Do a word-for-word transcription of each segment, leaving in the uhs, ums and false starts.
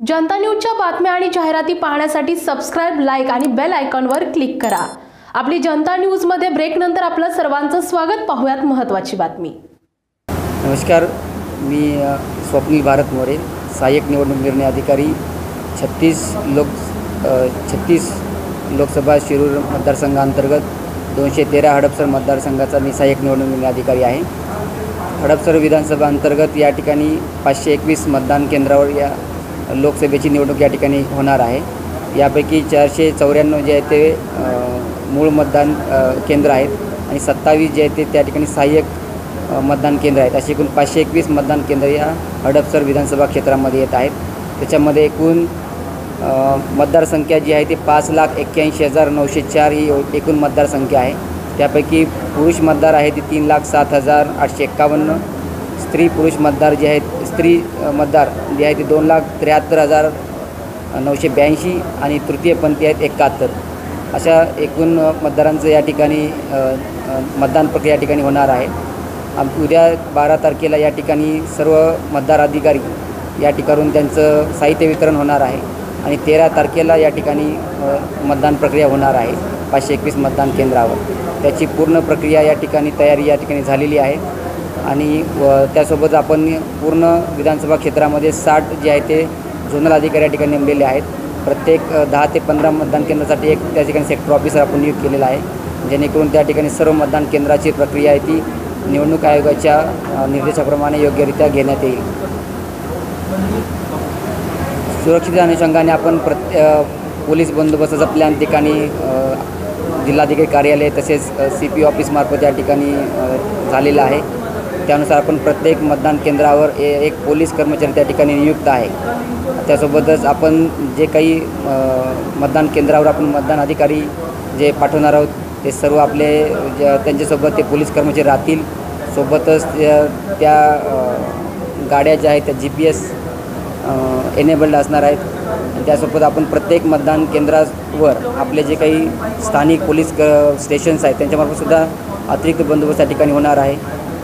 जनता न्यूजच्या बातम्या आणि जाहिराती पाहण्यासाठी सबस्क्राइब, लाईक आणि बेल आयकॉनवर क्लिक करा। आपली जनता न्यूज मध्ये ब्रेक नंतर आपलं सर्वांचं स्वागत। पाहूयात महत्त्वाची बातमी। नमस्कार, मी स्वप्नील भारत मोरे, सहाय्यक निवडणूक निर्णय अधिकारी, छत्तीस लोक छत्तीस लोकसभा शिरूर मतदारसंघांतर्गत दोनशे तेरा हडपसर मतदारसंघाचा मी सहाय्यक निवडणूक निर्णय अधिकारी आहे। हडपसर विधानसभा अंतर्गत या ठिकाणी पाचशे एकवीस मतदान केंद्रावर या लोकसभेची निवडणूक या ठिकाणी होणार आहे। यापैकी चारशे चौऱ्याण्णव जे आहे ते मूळ मतदान केंद्र आहेत आणि सत्तावीस जे आहे ते त्या ठिकाणी सहाय्यक मतदान केंद्र आहेत। अशी एकूण पाचशे एकवीस मतदान केंद्र या हडपसर विधानसभा क्षेत्रामध्ये येत आहेत। त्याच्यामध्ये एकूण मतदारसंख्या जी आहे ती पाच लाख एक्क्याऐंशी हजार नऊशे चार ही एकूण मतदारसंख्या आहे। त्यापैकी पुरुष मतदार आहे ती तीन लाख सात हजार आठशे एक्कावन्न, स्त्री पुरुष मतदार जे आहेत स्त्री मतदार जे आहे ते दोन लाख त्र्याहत्तर हजार नऊशे ब्याऐंशी आणि तृतीयपंथी आहेत एकाहत्तर। अशा एकूण मतदारांचं या ठिकाणी मतदान प्रक्रिया या ठिकाणी होणार आहे। उद्या बारा तारखेला या ठिकाणी सर्व मतदार अधिकारी या ठिकाणून त्यांचं साहित्य वितरण होणार आहे आणि तेरा तारखेला या ठिकाणी मतदान प्रक्रिया होणार आहे पाचशे एकवीस मतदान केंद्रावर। त्याची पूर्ण प्रक्रिया या ठिकाणी तयारी या ठिकाणी झालेली आहे आणि त्यासोबत आपण पूर्ण विधानसभा क्षेत्रामध्ये साठ जे आहे ते झोनल अधिकारी या ठिकाणी नेमलेले आहेत। प्रत्येक दहा ते पंधरा मतदान केंद्रासाठी एक त्या ठिकाणी सेक्टर ऑफिसर आपण नियुक्त केलेला आहे, जेणेकरून त्या ठिकाणी सर्व मतदान केंद्राची प्रक्रिया आहे ती निवडणूक आयोगाच्या निर्देशाप्रमाणे योग्यरित्या घेण्यात येईल। सुरक्षेच्या अनुषंगाने आपण प्रत्ये पोलीस बंदोबस्ताचा प्लॅन ठिकाणी जिल्हाधिकारी कार्यालय तसेच सी पी ऑफिसमार्फत या ठिकाणी झालेला आहे। त्यानुसार आपण प्रत्येक मतदान केंद्रावर एक पोलीस कर्मचारी त्या ठिकाणी नियुक्त आहे। त्यासोबतच आपण जे काही मतदान केंद्रावर आपण मतदान अधिकारी जे पाठवणार आहोत ते सर्व आपले त्यांच्यासोबत ते पोलीस कर्मचारी राहतील। सोबतच त्या गाड्या ज्या आहेत त्या जी पी एस एनेबल्ड असणार आहेत। त्यासोबत आपण प्रत्येक मतदान केंद्रावर आपले जे काही स्थानिक पोलीस क स्टेशन्स आहेत त्यांच्यामार्फतसुद्धा अतिरिक्त बंदोबस्त त्या ठिकाणी होणार आहे।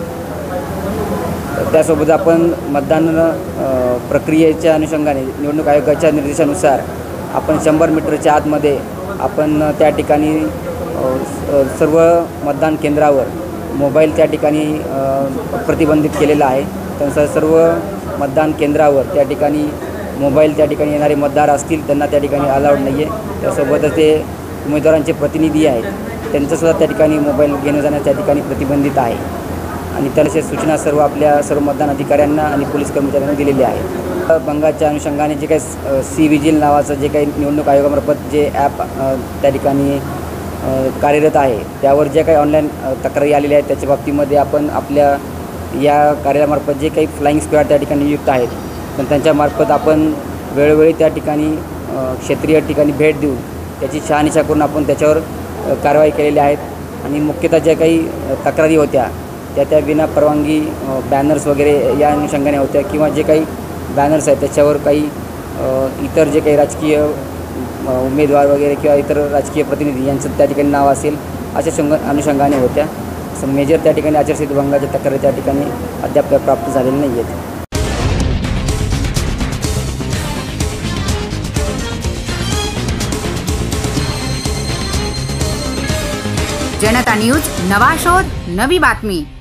त्यासोबत आपण मतदान प्रक्रियेच्या अनुषंगाने निवडणूक आयोगाच्या निर्देशानुसार आपण शंभर मीटरच्या आतमध्ये आपण त्या ठिकाणी सर्व मतदान केंद्रावर मोबाईल त्या ठिकाणी प्रतिबंधित केलेला आहे। त्यानुसार सर्व मतदान केंद्रावर त्या ठिकाणी मोबाईल त्या ठिकाणी येणारे मतदार असतील त्यांना त्या ठिकाणी अलाउड नाही आहे। त्यासोबतच ते उमेदवारांचे प्रतिनिधी आहेत त्यांचंसुद्धा त्या ठिकाणी मोबाईल घेणं जाण्यास त्या ठिकाणी प्रतिबंधित आहे आणि त्याचे सूचना सर्व आपल्या सर्व मतदान अधिकाऱ्यांना आणि पोलीस कर्मचाऱ्यांना दिलेली आहे। भंगाच्या अनुषंगाने जे काही सी विजिल नावाचं जे काही निवडणूक आयोगामार्फत जे ॲप त्या ठिकाणी कार्यरत आहे त्यावर जे काही ऑनलाईन तक्रारी आलेल्या आहेत त्याच्या बाबतीमध्ये आपण आपल्या या कार्यालयामार्फत जे काही फ्लाइंग स्क्वॉड त्या ठिकाणी नियुक्त आहेत पण त्यांच्यामार्फत आपण वेळोवेळी त्या ठिकाणी क्षेत्रीय ठिकाणी भेट देऊन त्याची शहानिशा करून आपण त्याच्यावर कारवाई केलेली आहेत आणि मुख्यतः ज्या काही तक्रारी होत्या त्या त्या विना परवानगी बॅनर्स वगैरे या अनुषंगाने होत्या किंवा जे काही बॅनर्स आहेत त्याच्यावर काही इतर जे काही राजकीय उमेदवार वगैरे किंवा इतर राजकीय प्रतिनिधी यांचं त्या ठिकाणी नाव असेल अशा शंग अनुषंगाने होत्या। असं मेजर त्या ठिकाणी आचारसंहिता भंगाच्या तक्रारी त्या ठिकाणी अद्याप प्राप्त झालेल्या नाही आहेत। जनता न्यूज, नवा शोध, नवी बातमी।